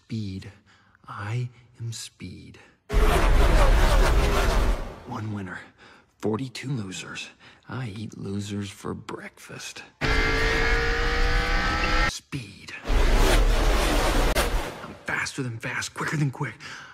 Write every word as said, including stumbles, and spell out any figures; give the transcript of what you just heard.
speed. I am speed. One winner, forty-two losers. I eat losers for breakfast. Speed. I'm faster than fast, quicker than quick.